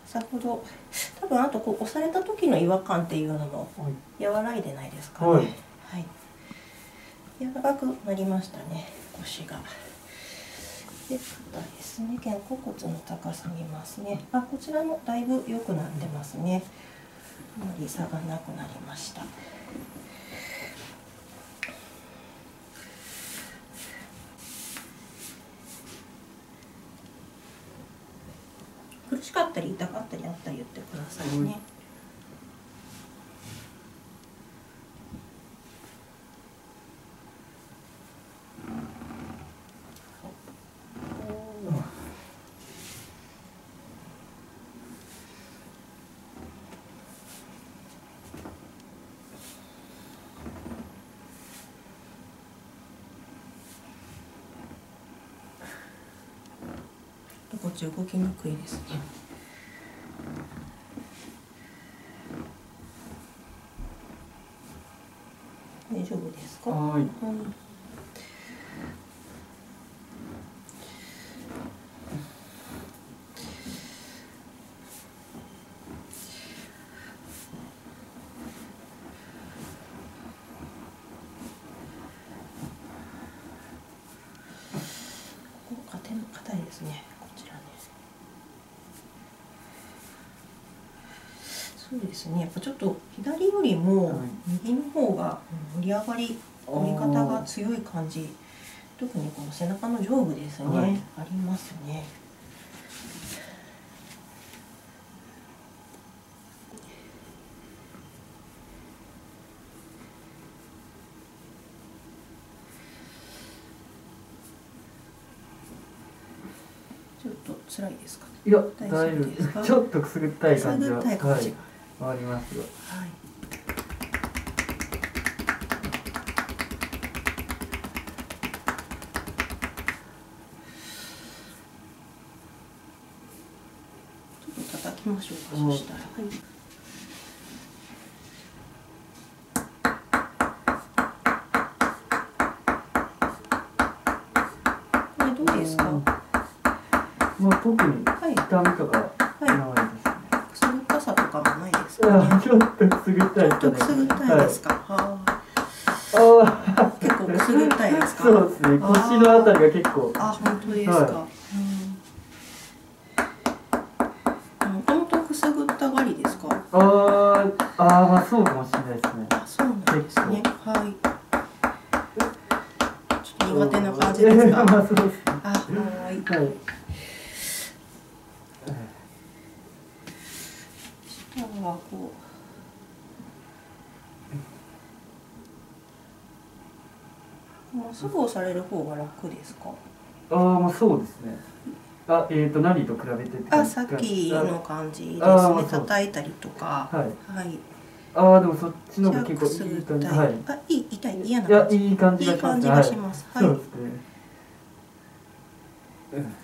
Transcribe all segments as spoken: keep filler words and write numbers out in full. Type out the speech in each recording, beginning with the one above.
先ほど多分あとこう押された時の違和感っていうのも和らいでないですかね。 はい、 はい、柔らかくなりましたね、腰が。で、肩ですね。肩甲骨の高さ見ますね。あ、こちらもだいぶ良くなってますね。あまり差がなくなりました。苦しかったり痛かったりあったり言ってくださいね。こっち動きにくいですね。大丈夫ですか？ はい。 うん肩の硬いですね。こちらです。そうですね。やっぱちょっと左よりも右の方が盛り上がり、盛り方が強い感じ。特にこの背中の上部ですね。はい、ありますね。ちょっと辛いですか？ いや、大丈夫ですか？ちょっとくすぐったい感じは、はい、ありますよ。はい。ちょっと叩きましょうか。そしたら。はい。これどうですか？まあ、特に痛みとかないですね。 くすぐったさとかもないですかね。 ちょっとくすぐったいですね。 ちょっとくすぐったいですか。はあ。 結構くすぐったいですか。 そうですね。腰のあたりが結構。 あ、本当ですか。もともとくすぐったがりですか。 ああ、ああ、まあ、そうかもしれないですね。 あ、そうなんですね。はい。ちょっと苦手な感じですか。 まあ、そうですね。 あ、はい。はい。下はこう。まっすぐ押される方が楽ですか。 ああ、まあ、そうですね。あ、えっと、何と比べて。 あ、さっきの感じですね。叩いたりとか。はい。はい。 ああ、でもそっちの方が結構いい感じ。はい。 あ、いい、痛い、嫌な感じ。 いや、いい感じがします。いい感じがします。はい。 そうですね。うん。結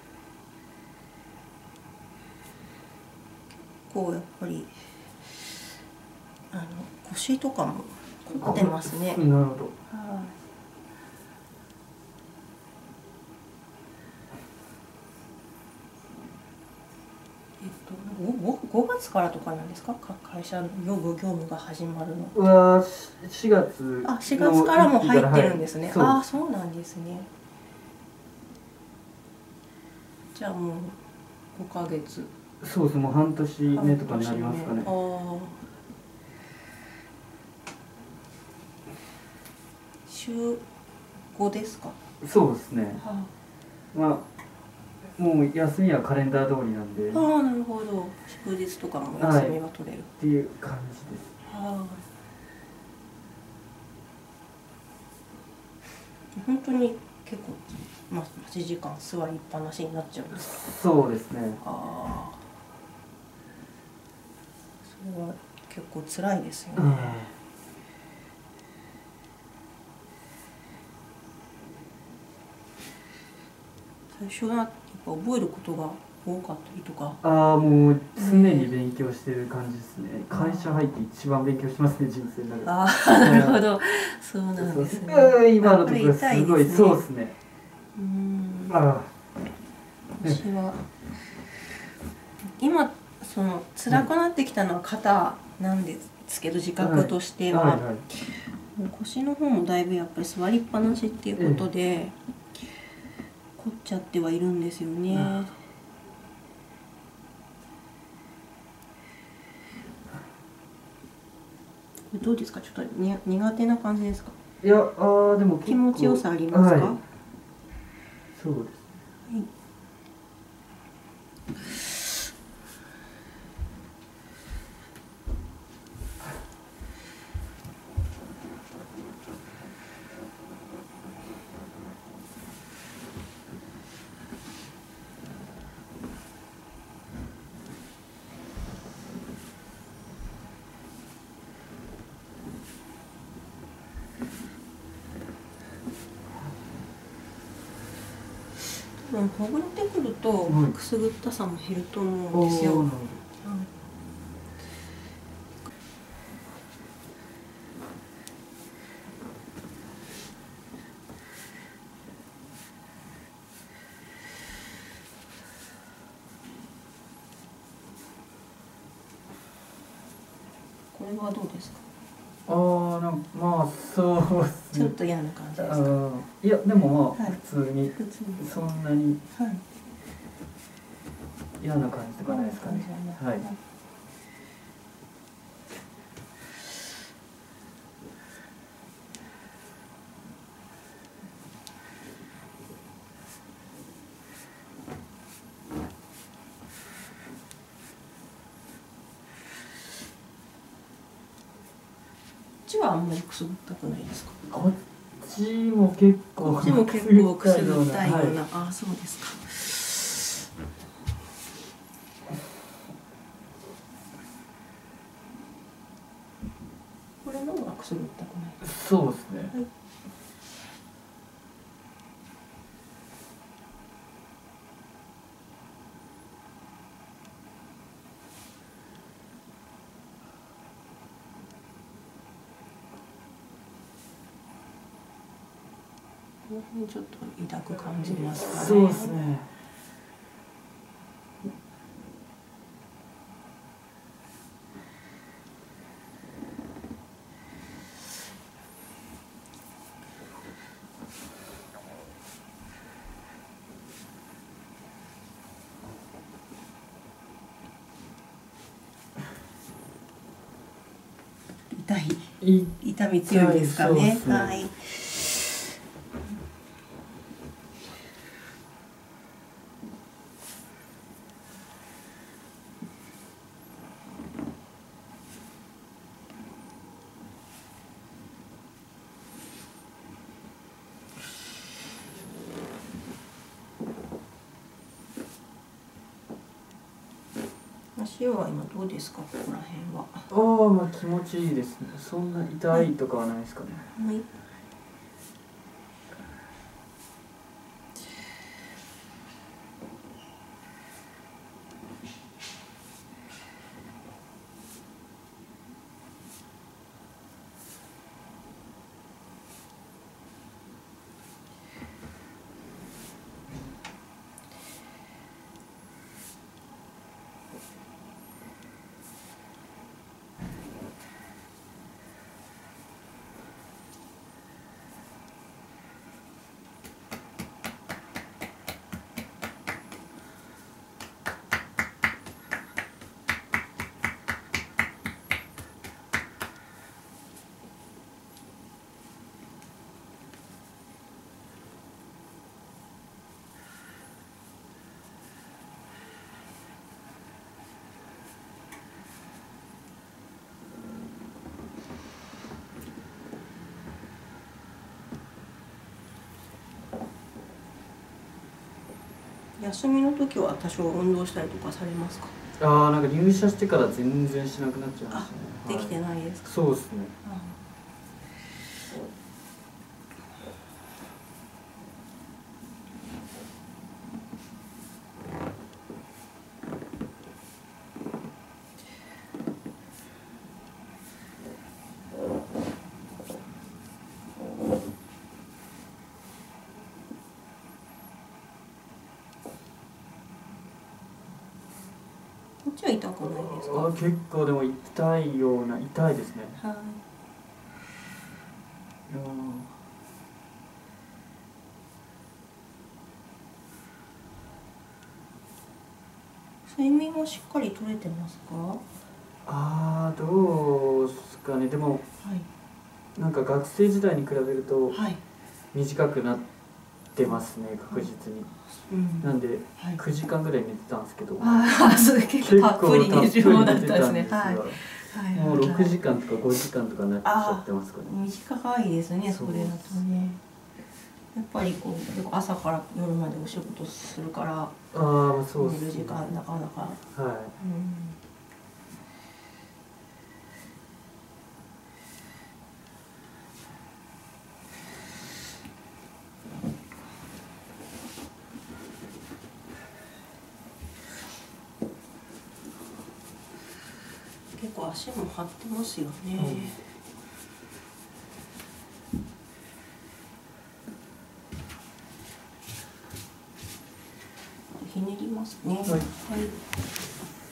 構やっぱりあの腰とかも凝ってますね。 なるほど。 はい。えっと、ごがつからとかなんですか、会社の業務業務が始まるの。 はしがつ。 あ、しがつからも入ってるんですね。はい、ああ、そうなんですね。じゃあもうごかげつ。 そうです、もう半年目とかになりますかね。ああ。 週ごですか。 そうですね。はあ、まあ。もう休みはカレンダー通りなんで。 ああ、なるほど。祝日とかも休みが取れる。はい、 っていう感じです。 はあ。本当に結構、まあ、はちじかん座りっぱなしになっちゃうんですか。 そうですね。 ああ。それは結構辛いですよね。最初はやっぱ覚えることが多かったりとか。ああ、もう常に勉強してる感じですね。会社入って一番勉強してますね、人生の中で。 ああ、なるほど。そうなんですね。 今のところすごい、そうですね。うん。ああ。 私は今その辛くなってきたのは肩なんですけど、自覚としては、 はいはいはい、 腰の方もだいぶやっぱり座りっぱなしっていうことで、ええ、凝っちゃってはいるんですよね。どうですか、ちょっとに苦手な感じですか？ いや、あでも気持ちよさありますか？ はい、そうですね。 はい、ほぐれてくるとくすぐったさも減ると思うんですよ。うん、これはどうですか？ ああ、なんかまあそうですね。 ちょっと嫌な感じですか？ いやでもまあ、 はい、 普通に普通にそんなに嫌な感じとかないですかね。はい。 こっちはあんまりくすぐったくないですか？ こっちも結構こっちも結構くすぐったいような、 はい、 ああそうですか。これの方がくすぐったくない？ そうですね。 はい、この辺ちょっと痛く感じますかね。 そうですね。 痛い、痛み強いですかね。はい。足は今どうですか、ここら辺は。 ああ、まあ気持ちいいですね。そんな痛いとかはないですかね。 はい、休みの時は多少運動したりとかされますか？ ああ、なんか入社してから全然しなくなっちゃいましたね。 できてないですか？ そうですね。 っちは痛くないですか？ あ、結構でも痛いような、痛いですね。 はい。 うん睡眠はしっかり取れてますか？はああ、どうですかね。でもい。 なんか学生時代に比べるとはい。 短くなってますね、確実に。 うん。 なんではい。 くじかんぐらい寝てたんですけど、 ああ、そう結構たっぷり寝るようだったんですね。 結構たっぷり寝てたんですが、 はい。はいもうろくじかん。 かんとかごじかんとかなっちゃってますかね。 短いですね、 そうそれだとね。やっぱりこう朝から夜までお仕事するから、 ああ、そう寝るですね。 時間なかなか。 はい。 うん結構足も張ってますよね。うん、ひねりますね。はい。はい